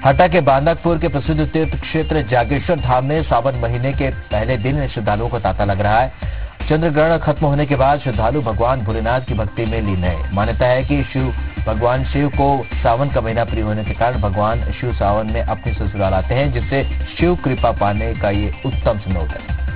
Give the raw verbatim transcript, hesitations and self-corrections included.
हटा के बांदकपुर के प्रसिद्ध तीर्थ क्षेत्र जागेश्वर धाम में सावन महीने के पहले दिन श्रद्धालुओं को तांता लग रहा है। चंद्र ग्रहण खत्म होने के बाद श्रद्धालु भगवान भोलेनाथ की भक्ति में लीन है। मान्यता है कि शिव भगवान शिव को सावन का महीना प्रिय होने के कारण भगवान शिव सावन में अपनी ससुराल आते हैं, जिससे शिव कृपा पाने का ये उत्तम स्रोत है।